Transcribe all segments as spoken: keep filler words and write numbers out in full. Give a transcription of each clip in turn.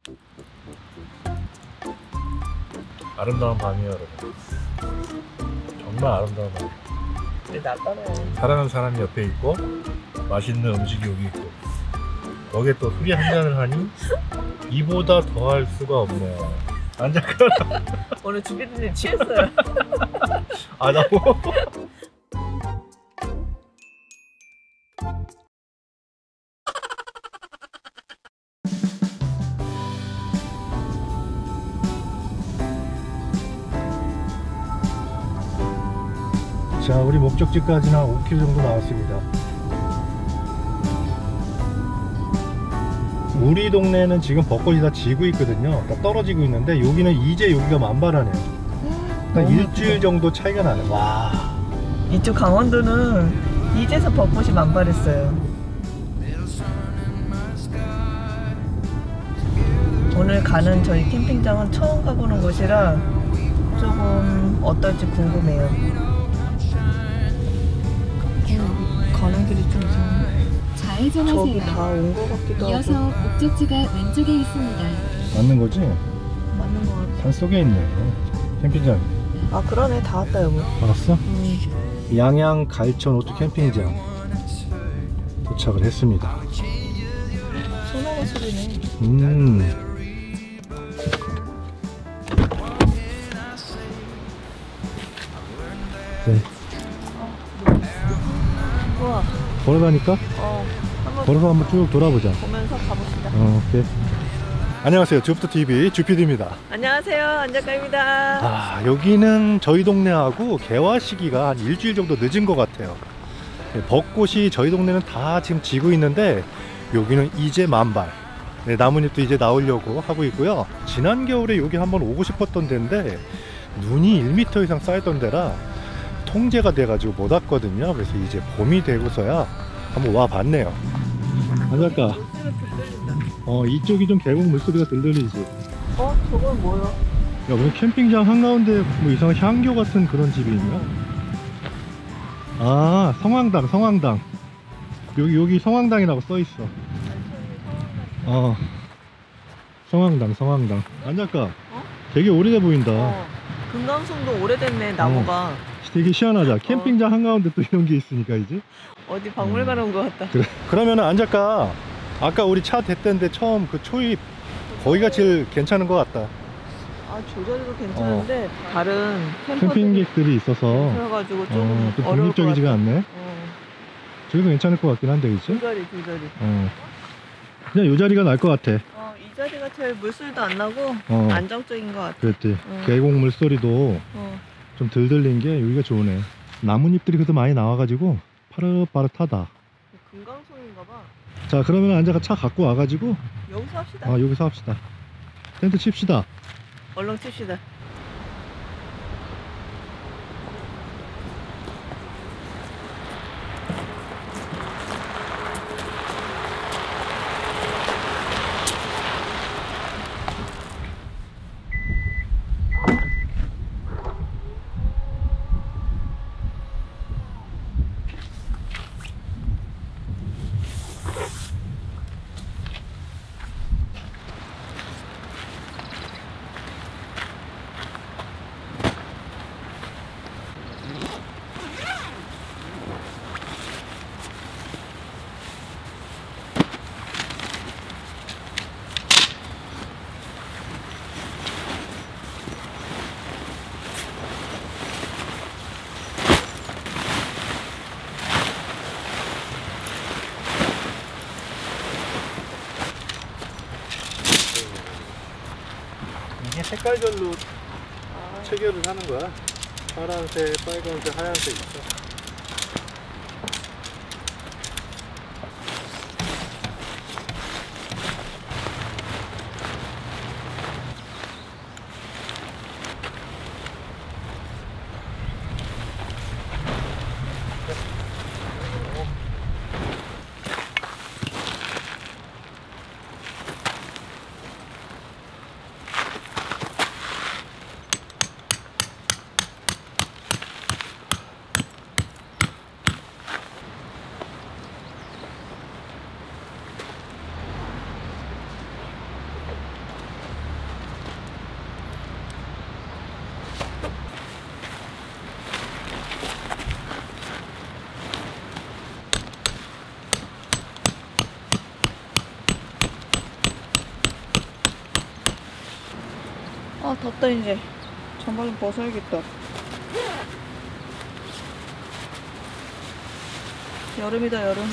아름다운 밤이에요, 여러분. 정말 아름다운 밤. 근데 나빠네. 사랑하는 사람이 옆에 있고 맛있는 음식이 여기 있고 거기에 또 술이 한 잔을 하니 이보다 더할 수가 없네요. 앉아가라. 오늘 주피디님 취했어요. 아, 나 뭐. 자, 우리 목적지까지는 한 오 킬로미터 정도 나왔습니다. 우리 동네는 지금 벚꽃이 다 지고 있거든요. 다 떨어지고 있는데 여기는 이제 여기가 만발하네요. 한 일주일 정도 차이가 나네. 와. 이쪽 강원도는 이제서 벚꽃이 만발했어요. 오늘 가는 저희 캠핑장은 처음 가보는 곳이라 조금 어떨지 궁금해요. 가는 길이 좀 이상해. 좌회전하세요. 저기 다 온 것 같기도 이어서 하고. 목적지가 왼쪽에 있습니다. 맞는 거지? 맞는 것 같아. 산 속에 있네. 캠핑장. 아 그러네. 다 왔다 여보. 알았어? 음. 양양 갈천 오토 캠핑장 도착을 했습니다. 소나무 소리네. 음. 네. 우와. 걸어가니까? 어. 한번 걸어서 한번 쭉 돌아보자. 보면서 가봅시다. 어, 오케이. 안녕하세요. 주부터티비 주피디입니다. 안녕하세요. 안작가입니다. 아, 여기는 저희 동네하고 개화 시기가 한 일주일 정도 늦은 것 같아요. 네, 벚꽃이 저희 동네는 다 지금 지고 있는데 여기는 이제 만발. 네, 나뭇잎도 이제 나오려고 하고 있고요. 지난 겨울에 여기 한번 오고 싶었던 데인데 눈이 일 미터 이상 쌓였던 데라 통제가 돼가지고 못 왔거든요. 그래서 이제 봄이 되고서야 한번 와 봤네요. 안작가. 어, 이쪽이 좀 계곡 물소리가 들리지. 어? 저건 뭐야? 야, 뭐 캠핑장 한가운데 뭐 이상한 향교 같은 그런 집이 있나? 아, 성황당, 성황당. 여기, 여기 성황당이라고 써있어. 어. 성황당, 성황당. 안작가. 어? 되게 오래돼 보인다. 어. 금강송도 오래됐네, 나무가. 어. 되게 시원하자. 캠핑장 한가운데 또 이런 게 있으니까 이제. 어디 박물관 온 것 같다. 그래. 그러면은 안작가, 아까 우리 차 댔던데 처음 그 초입, 거기가 제일 괜찮은 것 같다. 아, 조절도 괜찮은데 다른 캠핑객들이 있어서 그래가지고 좀 어, 또 어려울 것 독립적이지가 같아. 않네. 어. 저기도 괜찮을 것 같긴 한데, 그치? 두 자리, 두 자리. 어. 그냥 요 자리가 날 것 같아. 어, 이 자리가 제일 물소리도 안 나고 어. 안정적인 것 같아. 그랬지. 어. 계곡 물소리도 어. 좀 덜 들린 게 여기가 좋으네. 나뭇잎들이 그래도 많이 나와가지고 파릇파릇하다. 금강송인가 봐. 자, 그러면 앉아가 차 갖고 와가지고 여기서 합시다. 아, 여기서 합시다. 텐트 칩시다. 얼른 칩시다. 이게 색깔별로 아. 체결을 하는 거야. 파란색, 빨간색, 하얀색 있어. 아 덥다 이제. 잠바 좀 벗어야겠다. 여름이다 여름.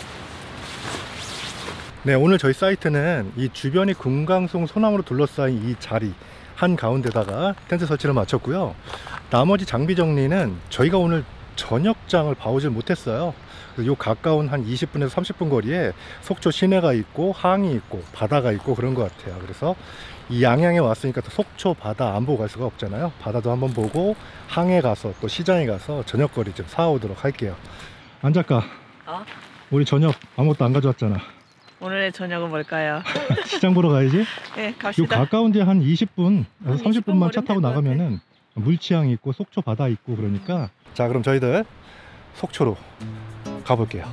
네, 오늘 저희 사이트는 이 주변이 금강송 소나무로 둘러싸인 이 자리 한 가운데다가 텐트 설치를 마쳤고요. 나머지 장비 정리는 저희가 오늘 저녁장을 봐오질 못했어요. 요 가까운 한 이십 분에서 삼십 분 거리에 속초 시내가 있고 항이 있고 바다가 있고 그런 것 같아요. 그래서 이 양양에 왔으니까 또 속초 바다 안 보고 갈 수가 없잖아요. 바다도 한번 보고 항에 가서 또 시장에 가서 저녁거리 좀 사오도록 할게요. 안 작가, 어? 우리 저녁 아무것도 안 가져왔잖아. 오늘의 저녁은 뭘까요? 시장 보러 가야지. 네 요 갑시다. 가까운데 한 이십 분, 한 삼십 분만 차 이십 분 타고 거리면 될것 나가면은 물치항이 있고 속초 바다 있고 그러니까. 자, 그럼 저희들 속초로 가볼게요.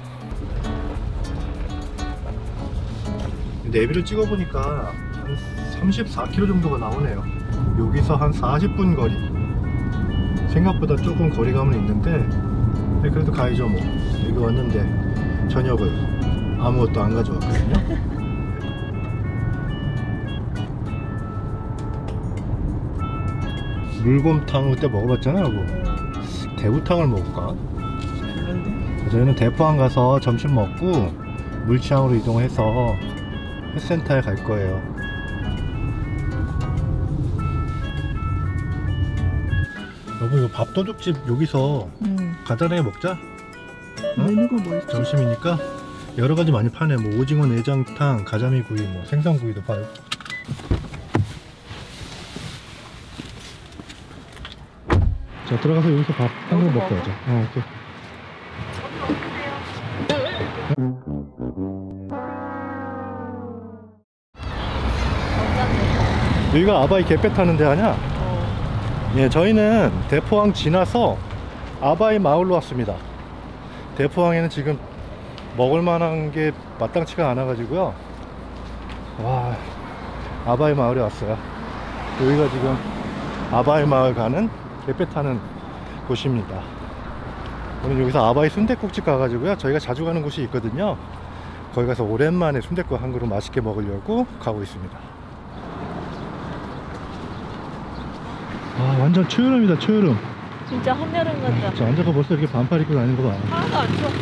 내비를 찍어보니까 한 삼십사 킬로미터 정도가 나오네요. 여기서 한 사십 분 거리. 생각보다 조금 거리감은 있는데 네, 그래도 가야죠 뭐. 여기 왔는데 저녁을 아무것도 안 가져왔거든요. 물곰탕 그때 먹어봤잖아요. 여보. 대구탕을 먹을까? 별론데. 저희는 대포항 가서 점심 먹고 물치항으로 이동해서 햇센터에 갈 거예요. 여보, 이거 밥도둑집 여기서 음. 간단하게 먹자. 응? 메뉴가 뭐 있지? 점심이니까 여러 가지 많이 파네. 뭐 오징어 내장탕, 가자미 구이, 뭐 생선구이도 파요. 자, 들어가서 여기서 밥 한 그릇 먹고 가자. 어, 오케이. 여기가 아바이 갯배 타는 데 아냐? 어. 예, 저희는 대포항 지나서 아바이 마을로 왔습니다. 대포항에는 지금 먹을 만한 게 마땅치가 않아 가지고요. 와, 아바이 마을에 왔어요. 여기가 지금 아바이 마을 가는 갯배 타는 곳입니다. 오늘 여기서 아바이 순댓국집 가가지고요, 저희가 자주 가는 곳이 있거든요. 거기 가서 오랜만에 순댓국 한 그릇 맛있게 먹으려고 가고 있습니다. 아, 완전 초여름이다, 초여름. 진짜 한여름 같다. 자, 앉아가 벌써 이렇게 반팔 입고 다니는 거 봐. 하나도 안 추워.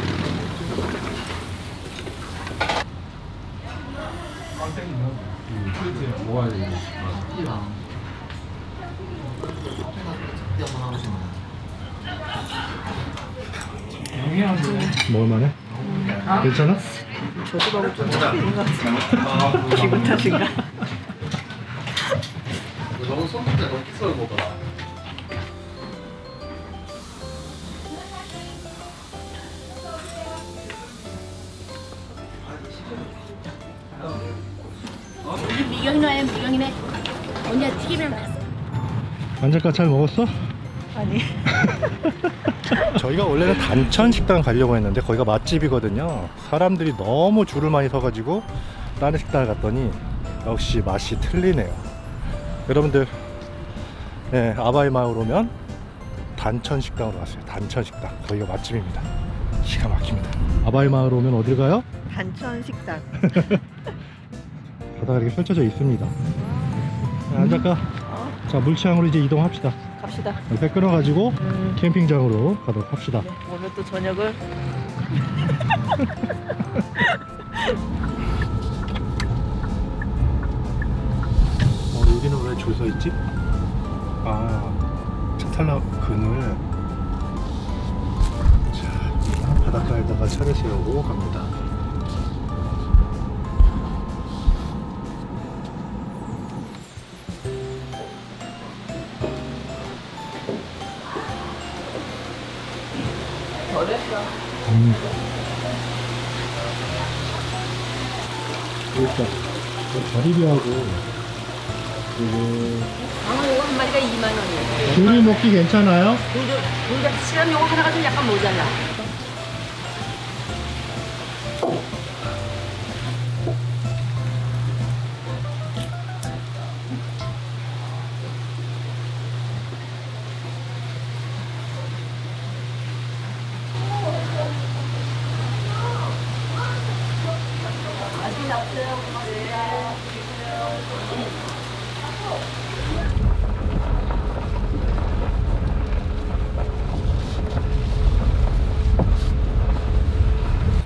먹을만해? 괜찮아? 저주가고 좀 차리는 것 같아. 기분 탓인가? 너무 손톱에 너무 끼썰어 먹어. 우리 미경이네 미경이네 언니가 튀김을 놨어. 안작가 잘 먹었어? 아니. 저희가 원래는 단천 식당 가려고 했는데 거기가 맛집이거든요. 사람들이 너무 줄을 많이 서가지고 다른 식당을 갔더니 역시 맛이 틀리네요. 여러분들, 네, 아바이 마을 오면 단천 식당으로 왔어요. 단천 식당, 거기가 맛집입니다. 기가 막힙니다. 아바이 마을 오면 어딜 가요? 단천 식당. 바다가 이렇게 펼쳐져 있습니다. 안작가, 어, 자, 물치항으로 이제 이동합시다. 갑시다. 배 끊어가지고 음. 캠핑장으로 가도록 합시다. 네, 오늘 또 저녁을. 어, 여기는 왜 줄 서 있지? 아, 차 탈라 그늘. 자, 바닷가에다가 차를 세우고 갑니다. 음. 그러니까 가리비하고 그리고 방어 요거 한 마리가 이만 원이에요. 조리 먹기 괜찮아요? 돌려 돌려 시간 요거 하나가 좀 약간 모자라.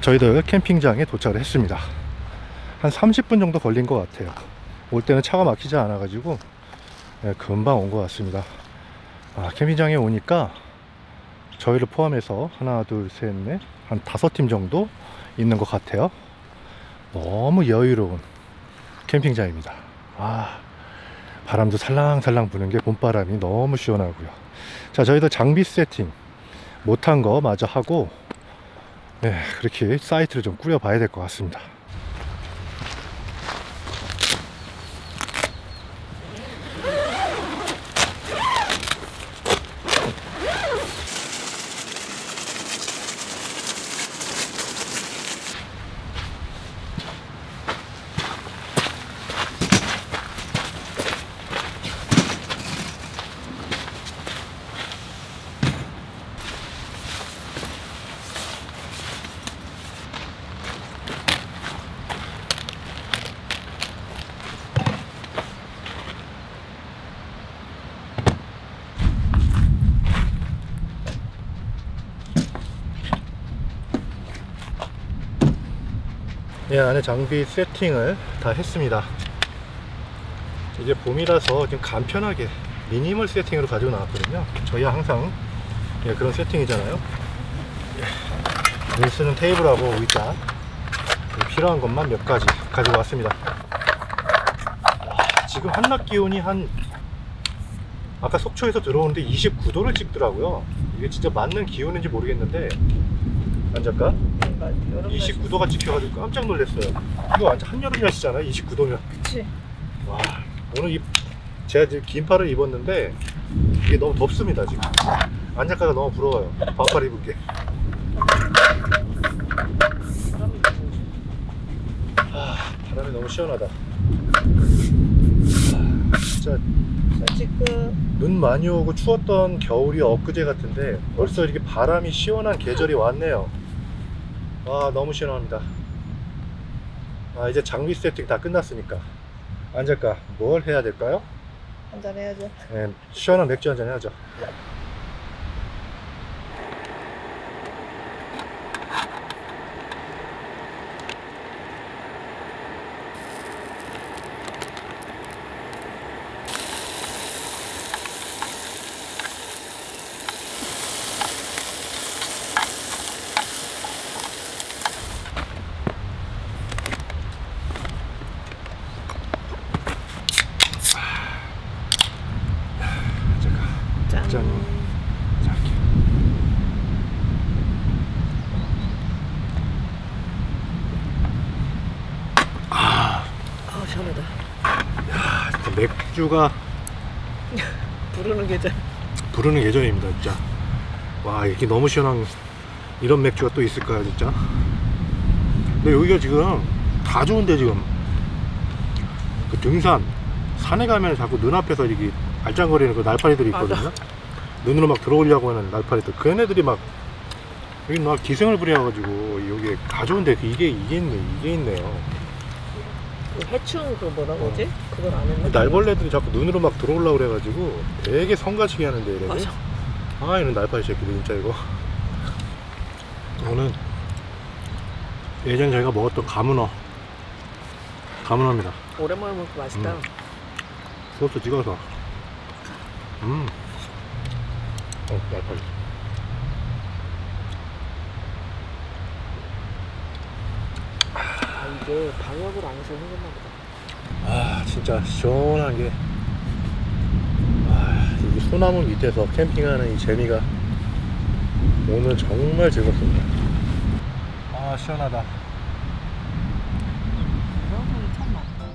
저희들 캠핑장에 도착을 했습니다. 한 삼십 분 정도 걸린 것 같아요. 올 때는 차가 막히지 않아 가지고 네, 금방 온 것 같습니다. 아, 캠핑장에 오니까 저희를 포함해서 하나 둘 셋 넷 한 다섯 팀 정도 있는 것 같아요. 너무 여유로운 캠핑장입니다. 아, 바람도 살랑살랑 부는 게 봄바람이 너무 시원하고요. 자, 저희도 장비 세팅 못한 거 마저 하고 네, 그렇게 사이트를 좀 꾸려 봐야 될 것 같습니다. 예, 안에 장비 세팅을 다 했습니다. 이제 봄이라서 좀 간편하게 미니멀 세팅으로 가지고 나왔거든요. 저희가 항상 예, 그런 세팅이잖아요. 예, 쓰는 테이블하고 의자 필요한 것만 몇 가지 가지고 왔습니다. 와, 지금 한낮 기온이 한 아까 속초에서 들어오는데 이십구 도를 찍더라고요. 이게 진짜 맞는 기온인지 모르겠는데 안 작가? 이십구 도가 찍혀가지고 깜짝 놀랐어요. 이거 완전 한여름 날씨잖아. 이십구 도면. 그치. 와, 오늘 이 제가 지금 긴 팔을 입었는데 이게 너무 덥습니다. 지금 안 작가가 너무 부러워요. 반팔 입은 게. 아, 바람이 너무 시원하다. 아, 진짜 지금 눈 많이 오고 추웠던 겨울이 엊그제 같은데 벌써 이렇게 바람이 시원한 계절이 왔네요. 와, 너무 시원합니다. 아, 이제 장비 세팅 다 끝났으니까 안 작가 뭘 해야 될까요? 한잔 해야죠. 네, 시원한 맥주 한잔 해야죠. 짠. 짠. 자, 이렇게. 아, 시원하다. 야, 진짜 맥주가 부르는 계절. 부르는 계절입니다, 진짜. 와, 이렇게 너무 시원한 이런 맥주가 또 있을까요, 진짜? 근데 여기가 지금 다 좋은데 지금 그 등산 산에 가면 자꾸 눈앞에서 이게 알짱거리는 그 날파리들이 있거든요. 맞아. 눈으로 막 들어오려고 하는 날파리들. 그 애네들이 막 여기 막 기생을 부려가지고 여기 다 좋은데 이게 이게 있네, 이게 있네요. 그 해충 그 뭐라 그러지? 그걸 안 했는데. 날벌레들이 자꾸 눈으로 막 들어오려고 그래가지고 되게 성가시게 하는데 얘네들. 맞아. 아, 이런 날파리 새끼들 진짜 이거. 이거는 예전에 저희가 먹었던 가문어 가문어입니다. 오랜만에 먹고 맛있다. 음. 소스 찍어서 음. 어, 날파리. 아, 이게 방역을 안 해서 생겼나 보다. 아, 진짜 시원한 게. 아, 이 소나무 밑에서 캠핑하는 이 재미가 오늘 정말 즐겁습니다. 아, 시원하다. 참 많다.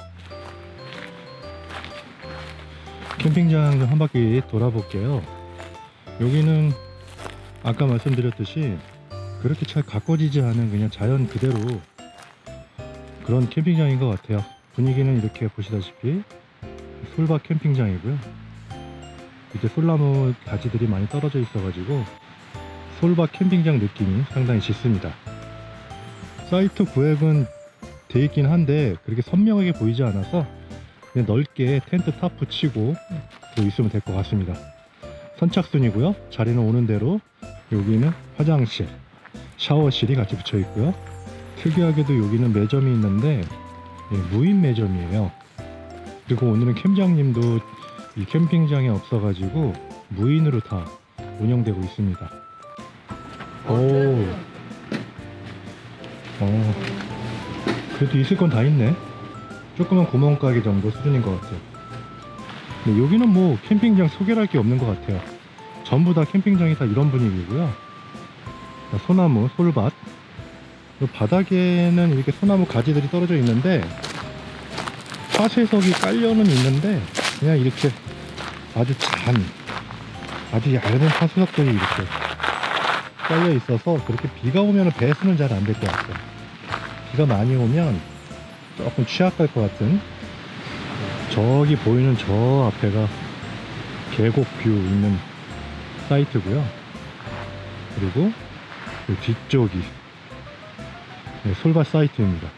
캠핑장 좀 한 바퀴 돌아볼게요. 여기는 아까 말씀드렸듯이 그렇게 잘 가꿔지지 않은 그냥 자연 그대로 그런 캠핑장인 것 같아요. 분위기는 이렇게 보시다시피 솔밭 캠핑장이고요. 이제 솔나무 가지들이 많이 떨어져 있어 가지고 솔밭 캠핑장 느낌이 상당히 짙습니다. 사이트 구획은 돼 있긴 한데 그렇게 선명하게 보이지 않아서 그냥 넓게 텐트 타프 치고 있으면 될 것 같습니다. 선착순이고요. 자리는 오는 대로. 여기는 화장실, 샤워실이 같이 붙여 있고요. 특이하게도 여기는 매점이 있는데 예, 무인 매점이에요. 그리고 오늘은 캠장님도 이 캠핑장에 없어가지고 무인으로 다 운영되고 있습니다. 오, 어, 그래도 있을 건 다 있네. 조그만 구멍가게 정도 수준인 것 같아요. 근데 여기는 뭐 캠핑장 소개할 게 없는 것 같아요. 전부 다 캠핑장이 다 이런 분위기고요. 소나무, 솔밭. 바닥에는 이렇게 소나무 가지들이 떨어져 있는데 화쇄석이 깔려는 있는데 그냥 이렇게 아주 잔, 아주 얇은 화쇄석들이 이렇게 깔려 있어서 그렇게 비가 오면 배수는 잘 안 될 것 같아요. 비가 많이 오면 조금 취약할 것 같은. 저기 보이는 저 앞에가 계곡 뷰 있는 사이트고요. 그리고 그 뒤쪽이 네, 솔밭 사이트입니다.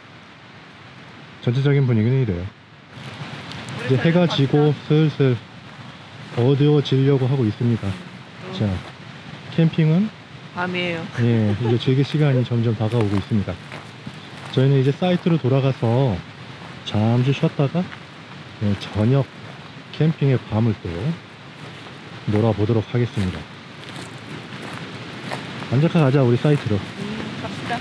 전체적인 분위기는 이래요. 이제 해가 지고 슬슬 어두워지려고 하고 있습니다. 자, 캠핑은 밤이에요. 예, 이제 즐길 시간이 점점 다가오고 있습니다. 저희는 이제 사이트로 돌아가서 잠시 쉬었다가 예, 저녁 캠핑의 밤을 또 놀아보도록 하겠습니다. 앉아가 가자, 우리 사이트로. 음, 갑시다.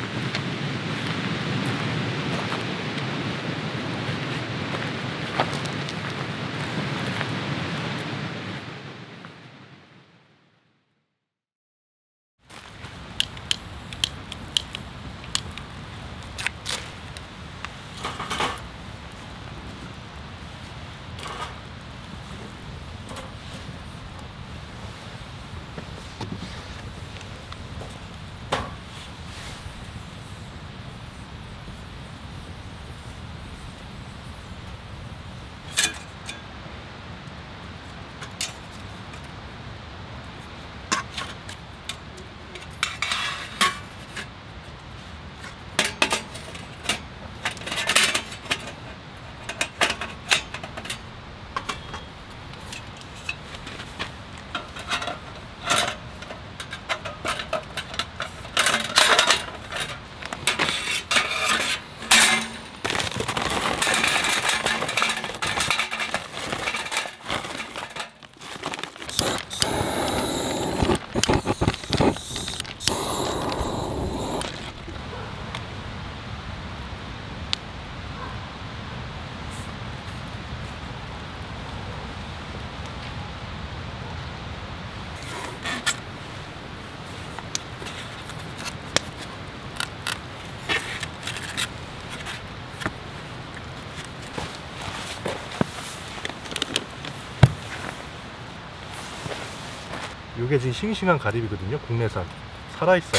이게 지금 싱싱한 가리비거든요. 국내산 살아있어요.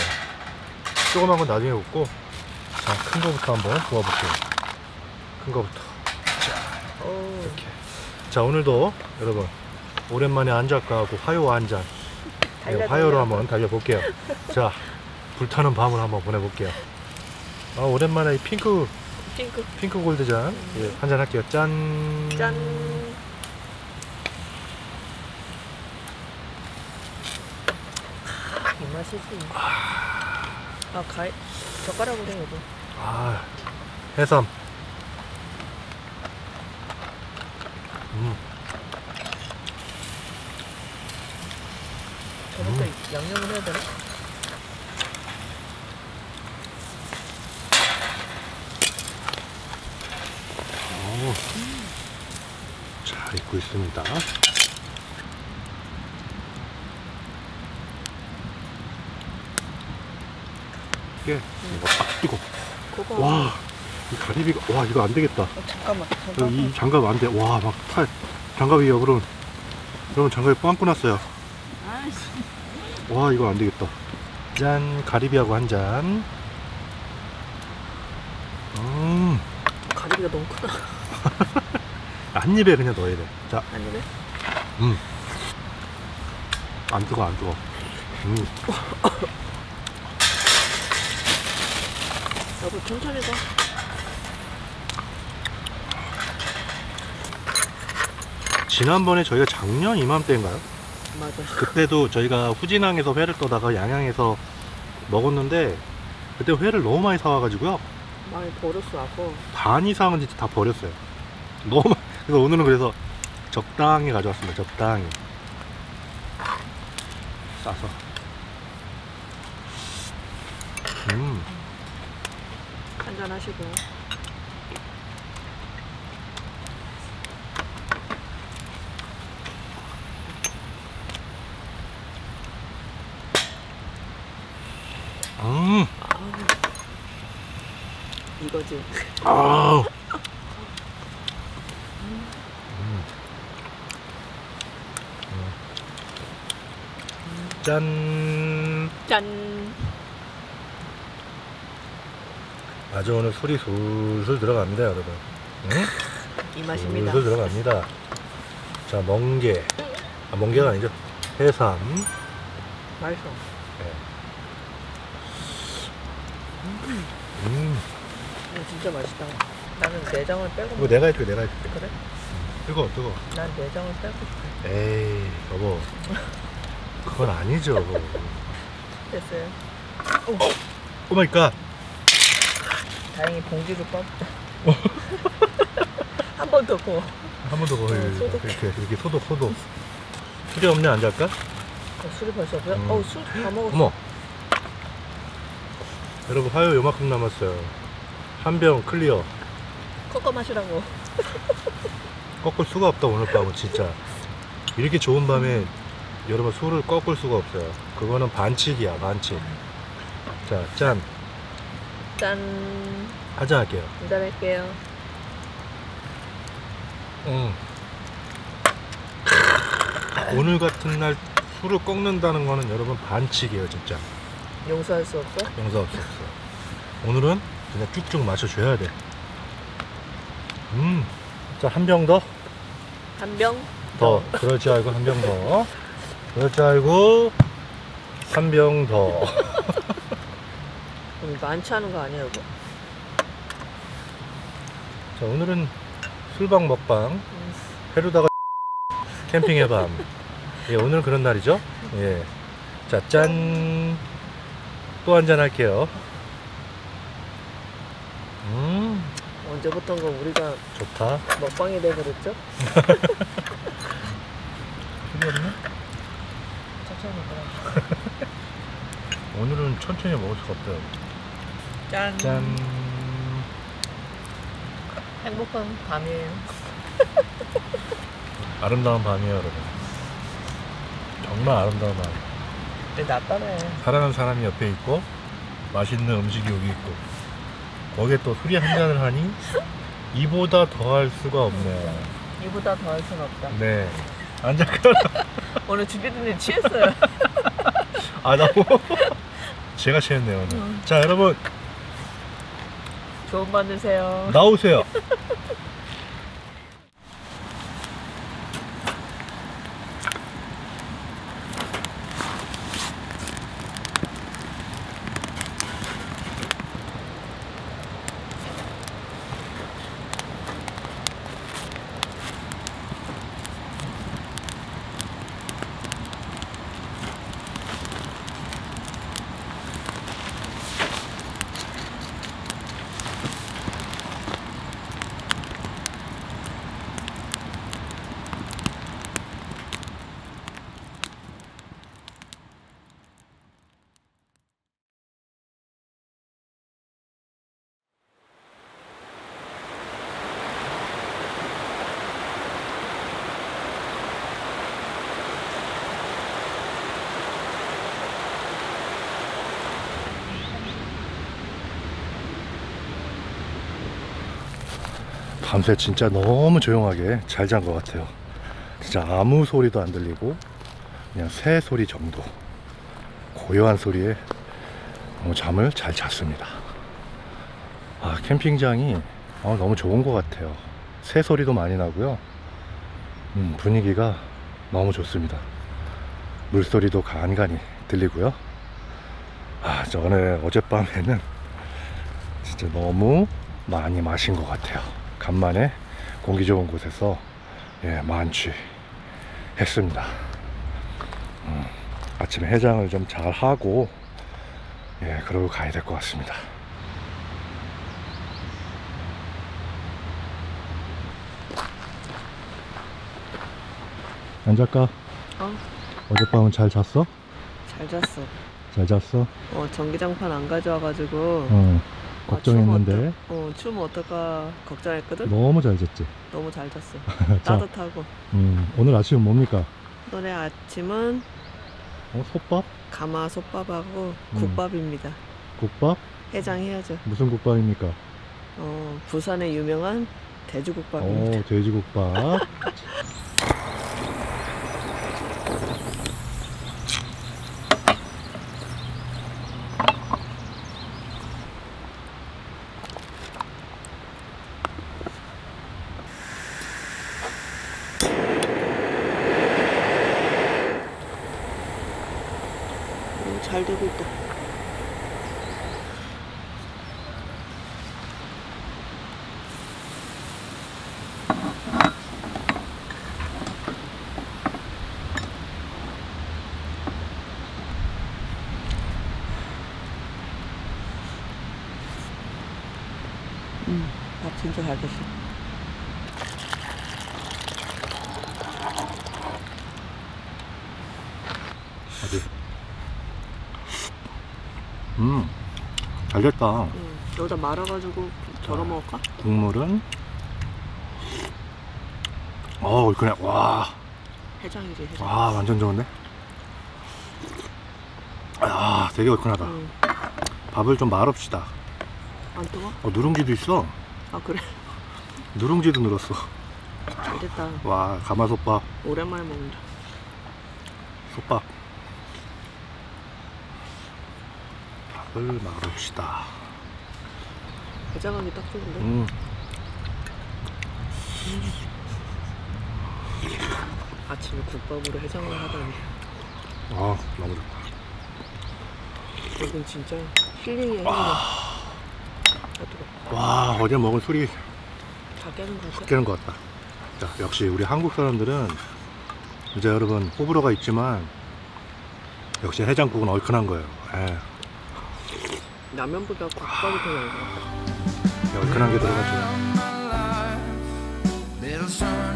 조그만 건 나중에 굽고, 자, 큰 거부터 한번 구워볼게요. 큰 거부터. 자, 이렇게. 자, 오늘도 여러분 오랜만에 안작가하고 화요 한잔, 네, 화요로 한번 달려볼게요. 자, 불타는 밤을 한번 보내볼게요. 아, 오랜만에 이 핑크 핑크. 핑크 골드잔 음. 예, 한잔 할게요. 짠. 짠. 이 맛이지. 아, 가위 젓가락으로 해 여보. 아, 해삼. 음. 저부터 음. 양념을 해야 되나? 오. 음. 잘 익고 있습니다. 이게 음. 이거 딱 뜨거. 그거. 와, 이 가리비가, 와, 이거 안 되겠다. 어, 잠깐만. 잠깐만. 이 장갑 안 돼. 와, 막 탈. 장갑이요, 그럼. 여러분, 장갑이 빵꾸 났어요. 와, 이거 안 되겠다. 짠, 가리비하고 한 잔. 음. 가리비가 너무 크다. 한 입에 그냥 넣어야 돼. 자. 한 입에? 음. 안 뜨거, 안 뜨거. 음. 여보, 천천히 가. 지난번에 저희가 작년 이맘때인가요? 맞아. 그때도 저희가 후진항에서 회를 떠다가 양양에서 먹었는데 그때 회를 너무 많이 사와가지고요. 많이 버렸어 아까. 반 이상은 진짜 다 버렸어요. 너무 많- 그래서 오늘은 그래서 적당히 가져왔습니다. 적당히 싸서. 음. 한잔 하시고. 음. 이거지. 아. 짠. 짠. 아주 오늘 술이 술술 들어갑니다, 여러분. 응? 이 맛입니다. 술술 들어갑니다. 자, 멍게. 아, 멍게가 아니죠. 해삼. 맛있어. 음. 이거 진짜 맛있다. 나는 내장을 빼고. 이거 내가 해줄게, 내가 해줄게. 그래? 뜨거, 뜨거. 난 내장을 빼고 싶어. 에이, 여보. 그건 아니죠. 됐어요. 오 마이 갓. 다행히 봉지로 빠. 한 번 더 구워. 한 번 더 거의 어, 소독. 이렇게 이렇게 소독 소독. 술이 없네, 안 잘까? 어, 술이 벌써 없어요? 음. 어, 술 다 먹었어. 어머. 여러분, 화요 요만큼 남았어요. 한 병 클리어. 꺾어 마시라고. 꺾을 수가 없다, 오늘 밤은 진짜. 이렇게 좋은 밤에 여러분 술을 꺾을 수가 없어요. 그거는 반칙이야, 반칙. 자, 짠. 짠. 하자 할게요. 기다릴게요. 음. 오늘 같은 날 술을 꺾는다는 거는 여러분 반칙이에요, 진짜. 용서할 수 없어? 용서 없어, 없어. 오늘은 그냥 쭉쭉 마셔줘야 돼. 음. 자, 한 병 더. 한 병? 더. 그렇지 알고 한 병 더. 그렇지 알고 한 병 더. 그럼 많지 않은 거 아니야, 이거? 자, 오늘은 술방 먹방. 음. 페루다가 캠핑의 밤. 예, 오늘 그런 날이죠. 예. 자, 짠. 또 한잔 할게요. 음, 언제부턴가 우리가 좋다. 먹방이 돼버렸죠? 술이 없네? 천천히 먹어라. 오늘은 천천히 먹을 수가 없어요. 짠. 짠. 행복한 밤이에요. 아름다운 밤이에요, 여러분. 정말 아름다운 밤. 근데 나빠네. 사랑하는 사람이 옆에 있고 맛있는 음식이 여기 있고 거기에 또 술이 한 잔을 하니 이보다 더할 수가 없네요. 이보다 더 할 순 없다. 네. 안 잠깐. 오늘 주비드님 취했어요. 아, 너무 제가 취했네요, 오늘. 음. 자, 여러분 좋은 밤 되세요. 나오세요. 밤새 진짜 너무 조용하게 잘 잔 것 같아요. 진짜 아무 소리도 안 들리고 그냥 새 소리 정도, 고요한 소리에 너무 잠을 잘 잤습니다. 아, 캠핑장이 어, 너무 좋은 것 같아요. 새 소리도 많이 나고요. 음, 분위기가 너무 좋습니다. 물소리도 간간히 들리고요. 아, 저는 어젯밤에는 진짜 너무 많이 마신 것 같아요. 간만에 공기 좋은 곳에서 예, 만취했습니다. 음, 아침에 해장을 좀 잘 하고 예, 그러고 가야 될 것 같습니다. 안 작가, 어? 어젯밤은 잘 잤어? 잘 잤어. 잘 잤어? 어, 전기장판 안 가져와가지고. 어, 아, 걱정했는데 추우면 어떡- 어, 추우면 어떨까 걱정했거든? 너무 잘 잤지? 너무 잘 잤어. 자, 따뜻하고. 음, 오늘 아침은 뭡니까? 오늘 아침은 어, 솥밥? 가마솥밥하고 음. 국밥입니다. 국밥? 해장해야죠. 무슨 국밥입니까? 어, 부산의 유명한 돼지국밥입니다. 오, 돼지국밥. 오, 잘 되고 있다. 음, 밥 진짜 잘 됐어. 어디? 음, 잘 됐다. 음, 여기다 말아가지고 덜어 먹을까? 국물은 어, 그냥 와, 해장이지, 해장. 와, 완전 좋은데? 아, 되게 얼큰하다. 음, 밥을 좀 말읍시다. 안 뜨거? 어, 누룽지도 있어. 아, 그래? 누룽지도 늘었어. 잘 됐다. 와, 가마솥밥, 오랜만에 먹는다. 솥밥. 밥을 말읍시다. 해장하기 딱 좋은데? 음, 아침에 국밥으로 해장을 하다니. 아, 너무 좋다. 이건 진짜 힐링이야, 힐링. 아, 뜨거. 와, 어제 먹은 술이 다 깨는 거 같아? 깨는 것 같다. 자, 역시 우리 한국 사람들은 이제 여러분 호불호가 있지만 역시 해장국은 얼큰한 거예요. 예, 라면보다 국밥이 더 나은 것 같아. 얼큰한 게 들어가죠. Little sun